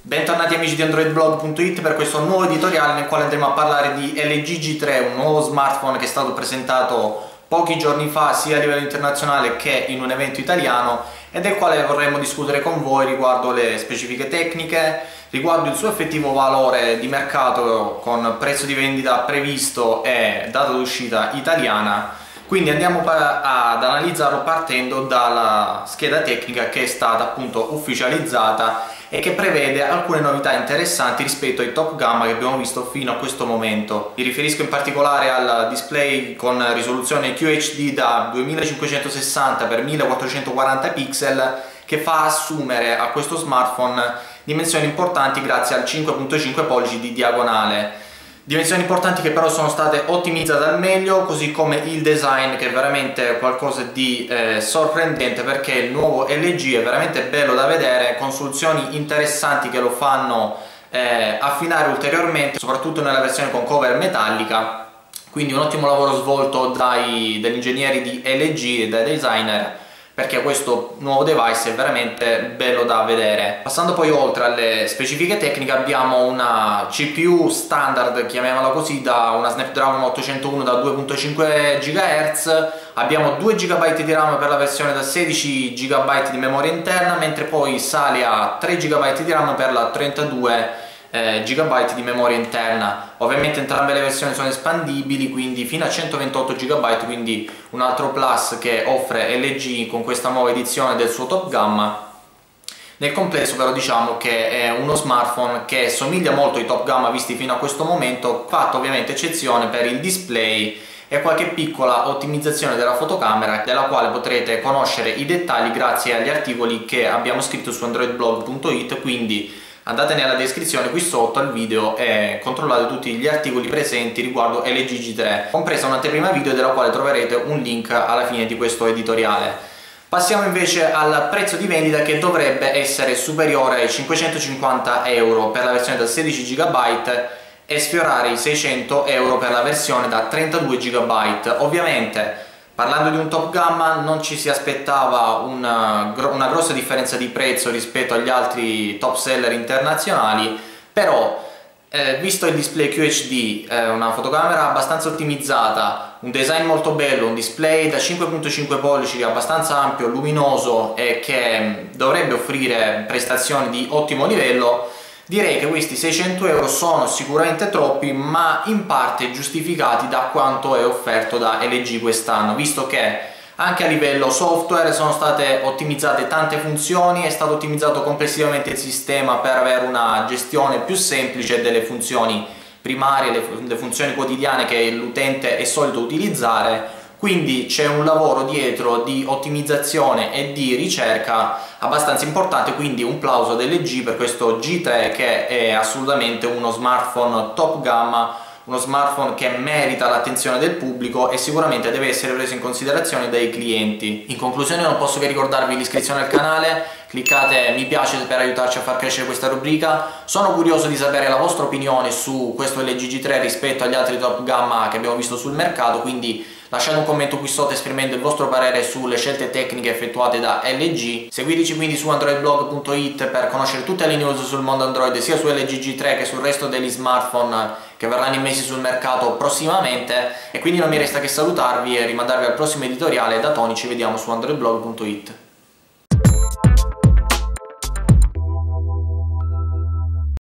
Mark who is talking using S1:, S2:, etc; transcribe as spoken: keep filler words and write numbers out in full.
S1: Bentornati amici di android blog punto it per questo nuovo editoriale nel quale andremo a parlare di L G G tre, un nuovo smartphone che è stato presentato pochi giorni fa sia a livello internazionale che in un evento italiano e del quale vorremmo discutere con voi riguardo le specifiche tecniche, riguardo il suo effettivo valore di mercato con prezzo di vendita previsto e data d'uscita italiana. Quindi andiamo ad analizzarlo partendo dalla scheda tecnica che è stata appunto ufficializzata e che prevede alcune novità interessanti rispetto ai top gamma che abbiamo visto fino a questo momento. Mi riferisco in particolare al display con risoluzione Q H D da duemilacinquecentosessanta per millequattrocentoquaranta pixel che fa assumere a questo smartphone dimensioni importanti grazie al cinque virgola cinque pollici di diagonale. Dimensioni importanti che però sono state ottimizzate al meglio, così come il design che è veramente qualcosa di eh, sorprendente, perché il nuovo L G è veramente bello da vedere, con soluzioni interessanti che lo fanno eh, affinare ulteriormente, soprattutto nella versione con cover metallica. Quindi un ottimo lavoro svolto dai, dagli ingegneri di L G e dai designer, perché questo nuovo device è veramente bello da vedere. Passando poi oltre alle specifiche tecniche, abbiamo una C P U standard, chiamiamola così, da una Snapdragon ottocentouno da due virgola cinque gigahertz, abbiamo due giga di RAM per la versione da sedici giga di memoria interna, mentre poi sale a tre giga di RAM per la trentadue giga di memoria interna. Ovviamente entrambe le versioni sono espandibili, quindi fino a centoventotto giga, quindi un altro plus che offre L G con questa nuova edizione del suo top gamma. Nel complesso però diciamo che è uno smartphone che somiglia molto ai top gamma visti fino a questo momento, fatto ovviamente eccezione per il display e qualche piccola ottimizzazione della fotocamera, della quale potrete conoscere i dettagli grazie agli articoli che abbiamo scritto su android blog punto it, quindi andate nella descrizione qui sotto al video e controllate tutti gli articoli presenti riguardo L G G tre, compresa un'anteprima video della quale troverete un link alla fine di questo editoriale. Passiamo invece al prezzo di vendita, che dovrebbe essere superiore ai cinquecentocinquanta euro per la versione da sedici giga e sfiorare i seicento euro per la versione da trentadue giga. Ovviamente, parlando di un top gamma, non ci si aspettava una, una grossa differenza di prezzo rispetto agli altri top seller internazionali, però eh, visto il display Q H D, eh, una fotocamera abbastanza ottimizzata, un design molto bello, un display da cinque virgola cinque pollici abbastanza ampio, luminoso e che dovrebbe offrire prestazioni di ottimo livello, direi che questi seicento euro sono sicuramente troppi, ma in parte giustificati da quanto è offerto da L G quest'anno, visto che anche a livello software sono state ottimizzate tante funzioni, è stato ottimizzato complessivamente il sistema per avere una gestione più semplice delle funzioni primarie, le, le funzioni quotidiane che l'utente è solito utilizzare. Quindi c'è un lavoro dietro di ottimizzazione e di ricerca abbastanza importante, quindi un plauso dell'L G per questo G tre, che è assolutamente uno smartphone top gamma, uno smartphone che merita l'attenzione del pubblico e sicuramente deve essere preso in considerazione dai clienti. In conclusione non posso che ricordarvi l'iscrizione al canale, cliccate mi piace per aiutarci a far crescere questa rubrica. Sono curioso di sapere la vostra opinione su questo L G G tre rispetto agli altri top gamma che abbiamo visto sul mercato, quindi lasciate un commento qui sotto esprimendo il vostro parere sulle scelte tecniche effettuate da L G. Seguiteci quindi su android blog punto it per conoscere tutte le news sul mondo Android, sia su L G G tre che sul resto degli smartphone che verranno immessi sul mercato prossimamente. E quindi non mi resta che salutarvi e rimandarvi al prossimo editoriale. Da Tony ci vediamo su android blog punto it.